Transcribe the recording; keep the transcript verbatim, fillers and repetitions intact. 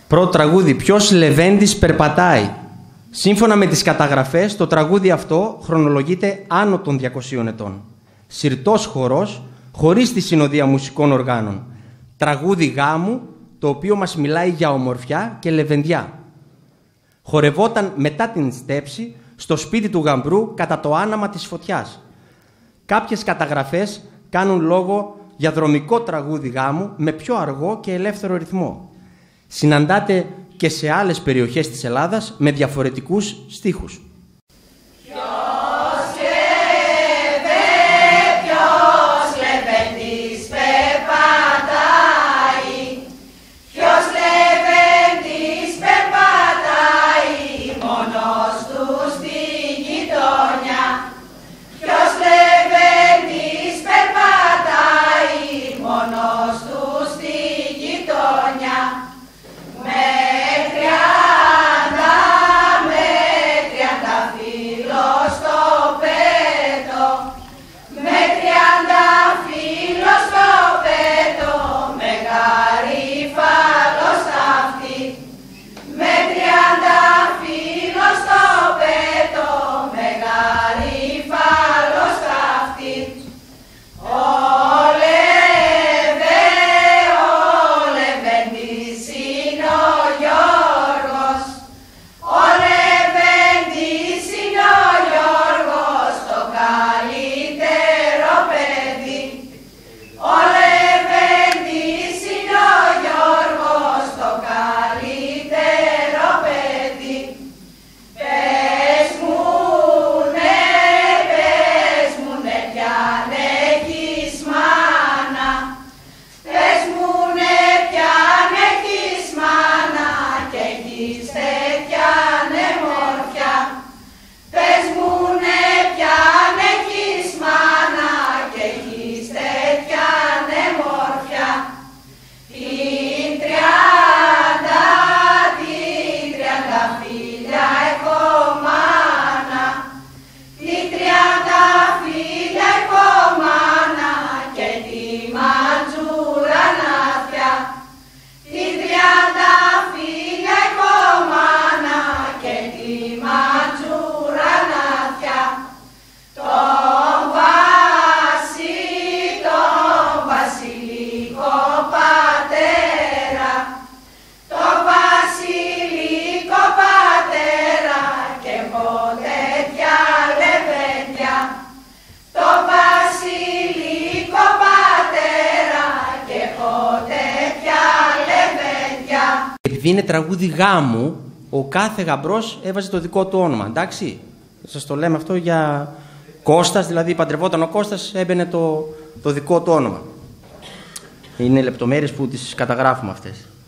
Πρώτο τραγούδι, ποιος λεβέντης περπατάει. Σύμφωνα με τις καταγραφές, το τραγούδι αυτό χρονολογείται άνω των διακοσίων ετών. Συρτός χορός, χωρίς τη συνοδεία μουσικών οργάνων. Τραγούδι γάμου, το οποίο μας μιλάει για ομορφιά και λεβεντιά. Χορευόταν μετά την στέψη στο σπίτι του γαμπρού κατά το άναμα της φωτιάς. Κάποιες καταγραφές κάνουν λόγο για δρομικό τραγούδι γάμου με πιο αργό και ελεύθερο ρυθμό. Συναντάται και σε άλλες περιοχές της Ελλάδας με διαφορετικούς στίχους. Επειδή είναι τραγούδι γάμου, ο κάθε γαμπρός έβαζε το δικό του όνομα, εντάξει. Σας το λέμε αυτό για Κώστας, δηλαδή παντρευόταν ο Κώστας, έμπαινε το, το δικό του όνομα. Είναι λεπτομέρειες που τις καταγράφουμε αυτές.